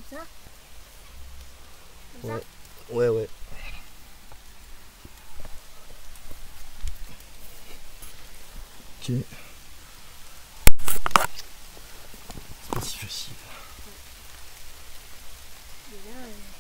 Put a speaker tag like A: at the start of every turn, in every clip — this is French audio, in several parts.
A: Ça. Comme
B: Ouais.
A: ça.
B: Ouais, ouais. Ok. C'est pas si facile.
A: Et là,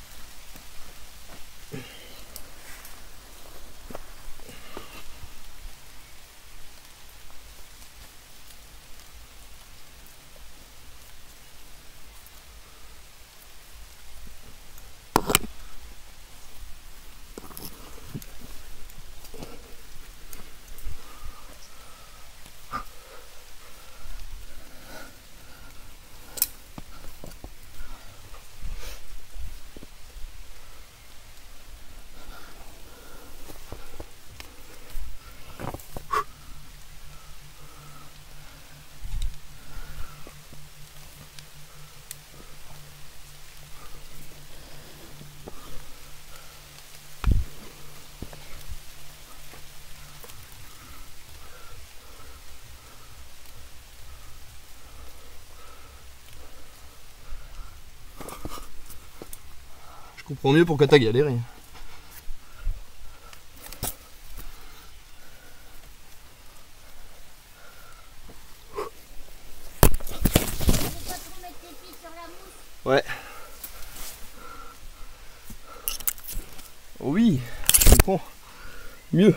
B: Je comprends mieux pourquoi t'as galéré.
A: faut pas trop mettre tes pieds sur la mousse.
B: Ouais. Oui, je comprends mieux.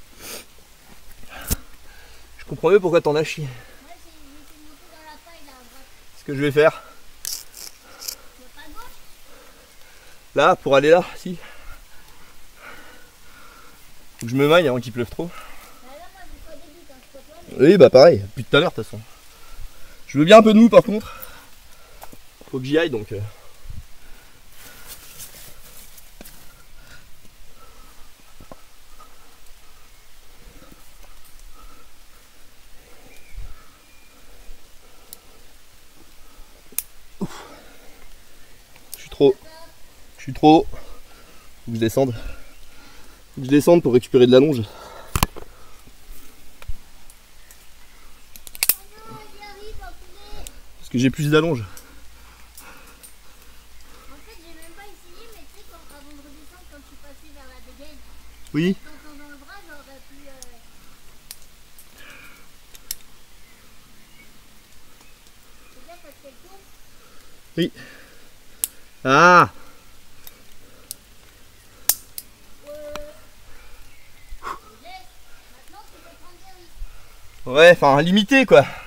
B: Je comprends mieux pourquoi t'en as chié.
A: Moi, j'ai été monter dans la paille là à droite.
B: Ce que je vais faire,
A: Il n'y a pas à gauche.
B: là, pour aller là, si. Faut que je me maille avant qu'il pleuve trop.
A: Bah là, moi, je suis au début quand je peux pas. Mais...
B: Oui, bah pareil, depuis tout à l'heure de toute façon. Je veux bien un peu de mou par contre. Faut que j'y aille donc. Ouf. Je suis trop haut. Faut que je descende. Faut que je descende pour récupérer de la longe.
A: Oh non, j'y arrive, enculé.
B: Parce que j'ai plus d'allonge.
A: En fait, j'ai même pas essayé, mais tu sais, avant de redescendre, quand je suis passé vers la dégaine,
B: Oui.
A: t'entends dans le bras, j'aurais pu. C'est bien parce qu'elle tourne.
B: Oui. Ah.
A: Laisse. Maintenant, tu peux prendre des risques.
B: Ouais, enfin limité quoi.
A: Par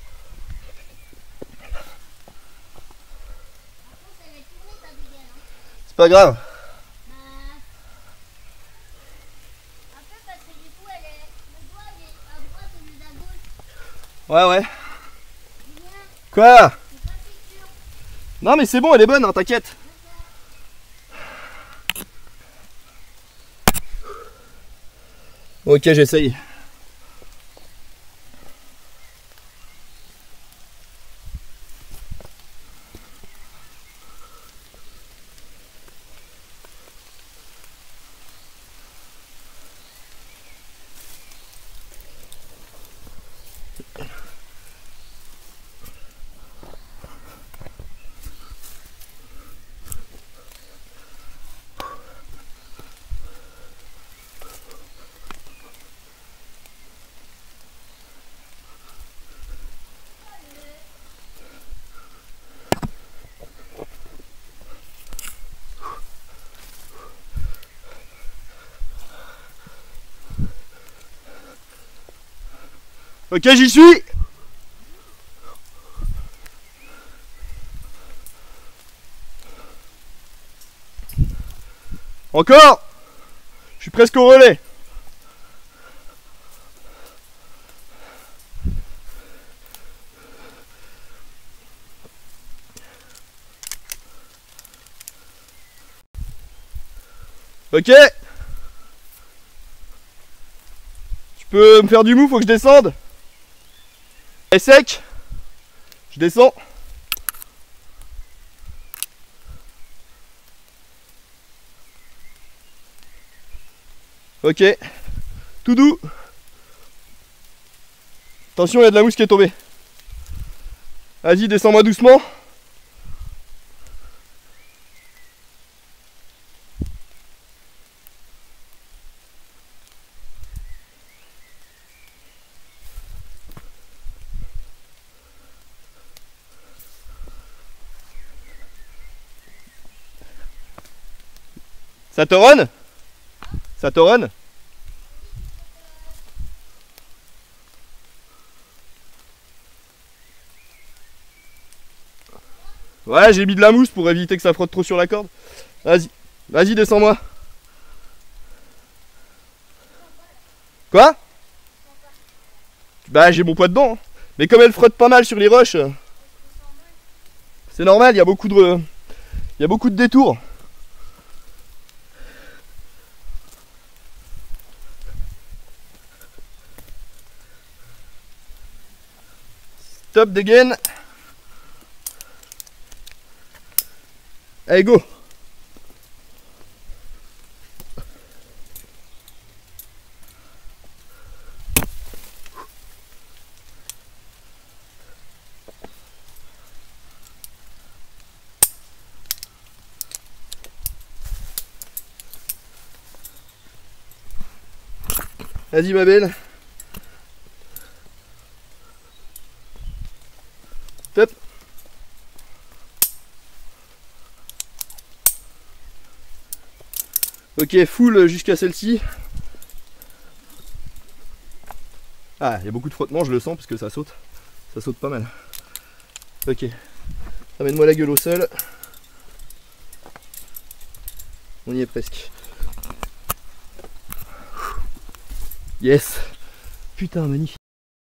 A: contre, elle est tournée ta dégaine. Hein.
B: C'est pas grave.
A: Bah. Un peu parce que du coup, elle est. Le doigt, il est à droite au lieu d'à gauche.
B: Ouais, ouais.
A: Julien,
B: Quoi?
A: je suis pas si sûr.
B: Non mais c'est bon, elle est bonne, hein, t'inquiète. Ok, j'essaye. Ok, j'y suis. Encore. Je suis presque au relais. Ok. Tu peux me faire du mou, faut que je descende. Elle est sec. Je descends. Ok. Tout doux. Attention, il y a de la mousse qui est tombée. Vas-y, descends-moi doucement. Ça te run? Ça te run? Ouais, j'ai mis de la mousse pour éviter que ça frotte trop sur la corde. Vas-y, vas-y, descends-moi. Quoi? Bah, j'ai mon poids dedans. Hein. Mais comme elle frotte pas mal sur les roches, c'est normal, il y a beaucoup de détours. Stop, dégaine. Allez, go. Vas-y ma belle. Top. Ok, full jusqu'à celle-ci. Ah, il y a beaucoup de frottement, je le sens parce que ça saute. Ça saute pas mal. Ok. Ramène-moi la gueule au sol. On y est presque. Yes. Putain, magnifique.